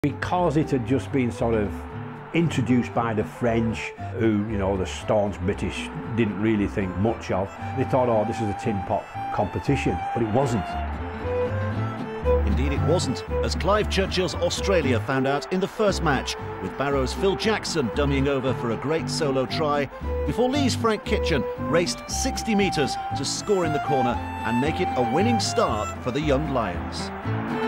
Because it had just been sort of introduced by the French, who, you know, the staunch British didn't really think much of, they thought, oh, this is a tin pot competition, but it wasn't. Indeed it wasn't, as Clive Churchill's Australia found out in the first match, with Barrow's Phil Jackson dummying over for a great solo try, before Lee's Frank Kitchen raced 60 metres to score in the corner and make it a winning start for the young Lions.